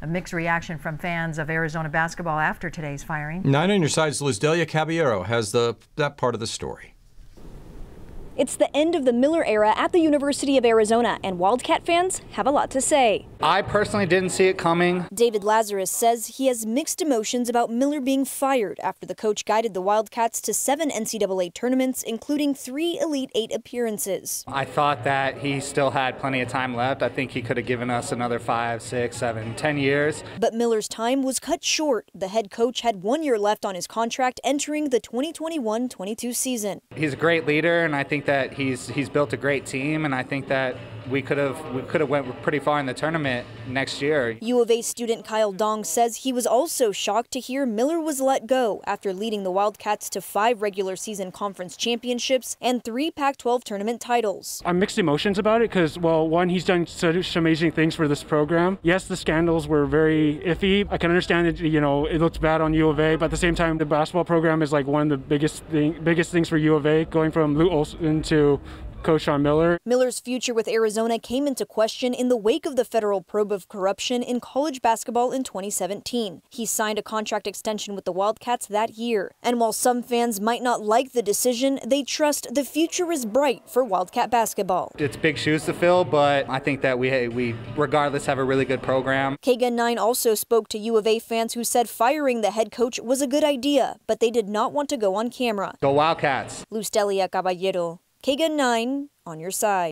A mixed reaction from fans of Arizona basketball after today's firing. 9 on your side's Lizdelia Caballero has that part of the story. It's the end of the Miller era at the University of Arizona, and Wildcat fans have a lot to say. I personally didn't see it coming. David Lazarus says he has mixed emotions about Miller being fired after the coach guided the Wildcats to 7 NCAA tournaments, including 3 Elite 8 appearances. I thought that he still had plenty of time left. I think he could have given us another 5, 6, 7, 10 years. But Miller's time was cut short. The head coach had 1 year left on his contract entering the 2021-22 season. He's a great leader, and I think that he's built a great team, and I think that we could have went pretty far in the tournament next year. U of A student Kyle Dong says he was also shocked to hear Miller was let go after leading the Wildcats to 5 regular season conference championships and 3 Pac-12 tournament titles. I'm mixed emotions about it because, well, one, he's done such amazing things for this program. Yes, the scandals were very iffy. I can understand it, it looks bad on U of A, but at the same time, the basketball program is like one of the biggest things for U of A, going from Lou Olson to Coach Sean Miller. Miller's future with Arizona came into question in the wake of the federal probe of corruption in college basketball in 2017. He signed a contract extension with the Wildcats that year. And while some fans might not like the decision, they trust the future is bright for Wildcat basketball. It's big shoes to fill, but I think that we regardless have a really good program. KGUN 9 also spoke to U of A fans who said firing the head coach was a good idea, but they did not want to go on camera. Go Wildcats! Lizdelia Caballero, KGUN 9 on your side.